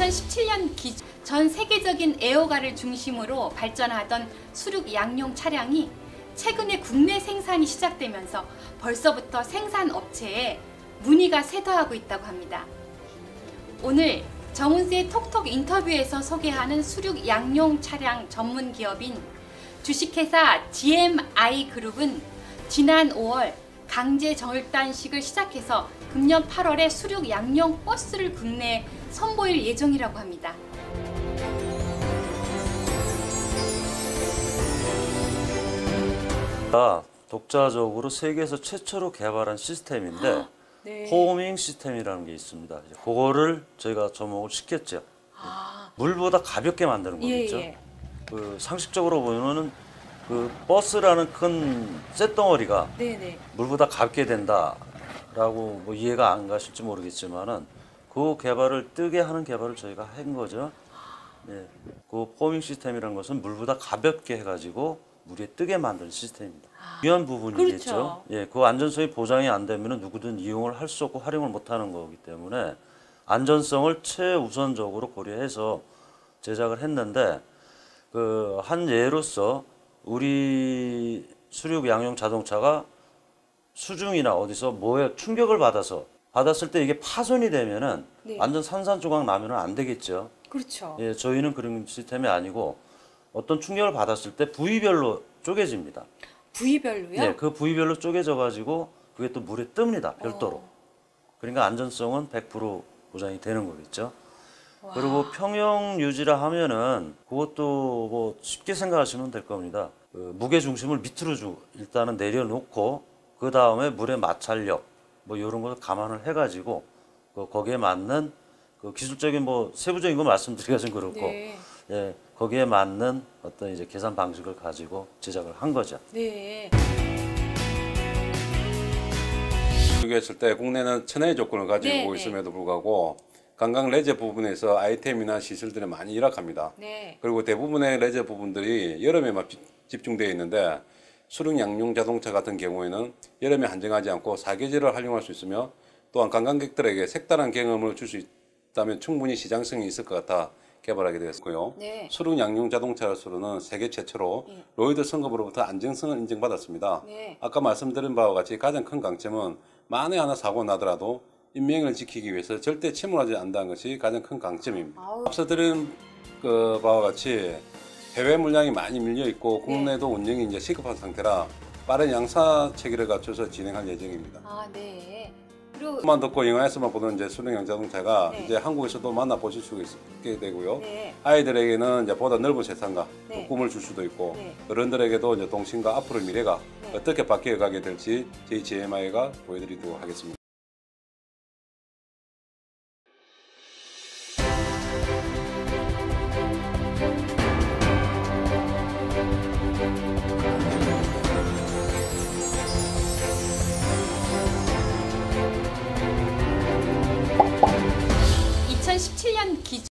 2017년 기준 전 세계적인 애호가를 중심으로 발전하던 수륙 양용 차량이 최근에 국내 생산이 시작되면서 벌써부터 생산 업체에 문의가 쇄도하고 있다고 합니다. 오늘 정은수의 톡톡 인터뷰에서 소개하는 수륙 양용 차량 전문 기업인 주식회사 GMI 그룹은 지난 5월 강제 정일단식을 시작해서 금년 8월에 수륙 양용 버스를 국내에 선보일 예정이라고 합니다. 독자적으로 세계에서 최초로 개발한 시스템인데 네. 호밍 시스템이라는 게 있습니다. 그거를 저희가 접목을 시켰죠. 물보다 가볍게 만드는 거겠죠. 예. 그 상식적으로 보면은 그 버스라는 큰 쇳덩어리가 네네. 물보다 가볍게 된다라고 뭐 이해가 안 가실지 모르겠지만은 그 개발을 뜨게 하는 개발을 저희가 한 거죠. 네. 그 호밍 시스템이라는 것은 물보다 가볍게 해가지고 물에 뜨게 만드는 시스템입니다. 중요한 부분이겠죠. 그렇죠. 예, 그 안전성이 보장이 안 되면 누구든 이용을 할 수 없고 활용을 못 하는 거기 때문에 안전성을 최우선적으로 고려해서 제작을 했는데 그 한 예로서 우리 수륙 양용 자동차가 수중이나 어디서 뭐에 충격을 받았을 때 이게 파손이 되면은 네. 완전 산산조각 나면은 안 되겠죠. 그렇죠. 예, 저희는 그런 시스템이 아니고 어떤 충격을 받았을 때 부위별로 쪼개집니다. 부위별로요? 네, 그 부위별로 쪼개져 가지고 그게 또 물에 뜹니다. 별도로. 그러니까 안전성은 100% 보장이 되는 거겠죠. 와. 그리고 평형 유지라 하면은 그것도 뭐 쉽게 생각하시면 될 겁니다. 그 무게 중심을 밑으로 일단은 내려놓고 그 다음에 물의 마찰력 뭐 이런 걸 감안을 해가지고 거기에 맞는 그 기술적인 뭐 세부적인 거 말씀드리기가 좀 그렇고 네. 예, 거기에 맞는 어떤 이제 계산 방식을 가지고 제작을 한 거죠. 네. 비교했을 때 국내는 천혜의 조건을 가지고 네, 있음에도 불구하고 관광 레저 부분에서 아이템이나 시설들이 많이 열악합니다. 네. 그리고 대부분의 레저 부분들이 여름에만 집중되어 있는데 수륙 양용 자동차 같은 경우에는 여름에 한정하지 않고 사계절을 활용할 수 있으며 또한 관광객들에게 색다른 경험을 줄 수 있다면 충분히 시장성이 있을 것 같아 개발하게 되었고요. 네. 수륙 양용 자동차로서는 세계 최초로 로이드 성급으로부터 안정성을 인정받았습니다. 네. 아까 말씀드린 바와 같이 가장 큰 강점은 만에 하나 사고 나더라도 인명을 지키기 위해서 절대 침몰하지 않는다는 것이 가장 큰 강점입니다. 앞서 드린 그 바와 같이 해외 물량이 많이 밀려 있고 국내도 운영이 이제 시급한 상태라 빠른 양사 체계를 갖춰서 진행할 예정입니다. 아, 네. 그리고 만 듣고 영화에서만 보던 이제 수륙 양 자동차가 네. 이제 한국에서도 만나 보실 수가 있게 되고요. 네. 아이들에게는 이제 보다 넓은 세상과 네. 꿈을 줄 수도 있고 네. 어른들에게도 이제 동심과 앞으로의 미래가 네. 어떻게 바뀌어 가게 될지 저희 GMI가 보여드리도록 하겠습니다.